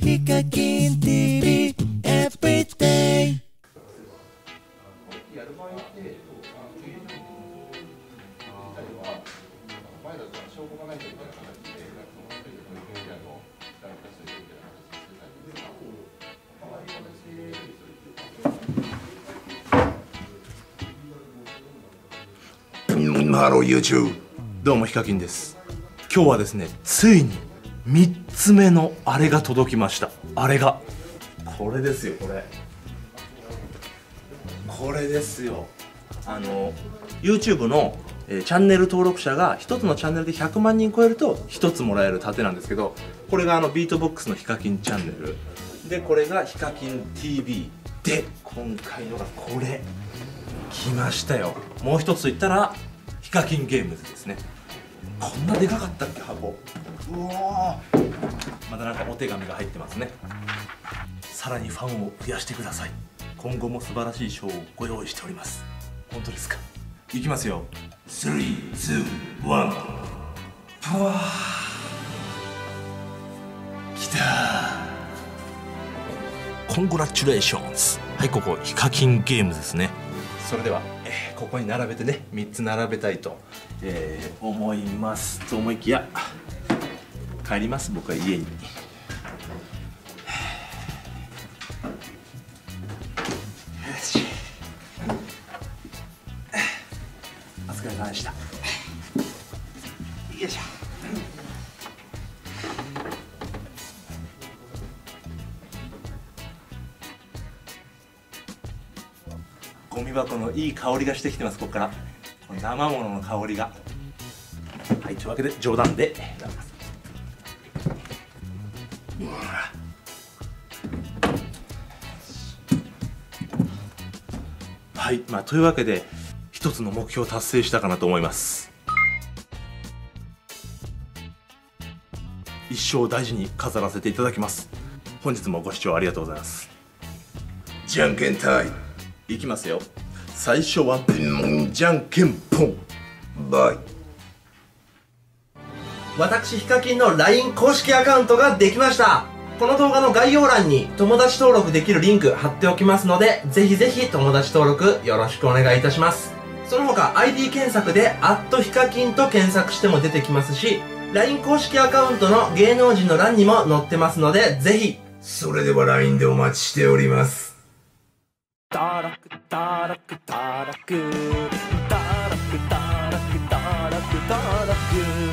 ヒカキン TV Everyday。 ハロー YouTube。 どうもヒカキンです。今日はですね、ついに3つ目のあれが届きました。あれがこれですよ。これですよ。YouTube の、チャンネル登録者が1つのチャンネルで100万人超えると1つもらえる盾なんですけど、これがビートボックスのヒカキンチャンネルで、これがヒカキン TV で、今回のがこれ来ましたよ。もう一つと言ったらヒカキンゲームズですね。こんなでかかったっけ、箱。うわー、またなんかお手紙が入ってますね。さらにファンを増やしてください。今後も素晴らしいショーをご用意しております。本当ですか？いきますよ。3、2、1、パワー。きたー。コングラチュレーションズ。はい、ここヒカキンゲームズですね。それでは、ここに並べてね、3つ並べたいと、思いますと思いきや、帰ります、僕は家に。よし、お疲れ様でした。よいしょ。ゴミ箱のいい香りがしてきてます。ここからこの生ものの香りが。はい、というわけで冗談ではい、というわけで一つの目標を達成したかなと思います。一生大事に飾らせていただきます。本日もご視聴ありがとうございます。 じゃんけんタイム。 いきますよ。最初はじゃんけんぽん。 バイ。 私ヒカキンの LINE 公式アカウントができました。この動画の概要欄に友達登録できるリンク貼っておきますので、ぜひぜひ友達登録よろしくお願いいたします。その他 ID 検索でヒカキンと検索しても出てきますし、 LINE 公式アカウントの芸能人の欄にも載ってますので、ぜひ。 それでは LINE でお待ちしております。 ダラクダラクダラクダラクダラクダラクダラク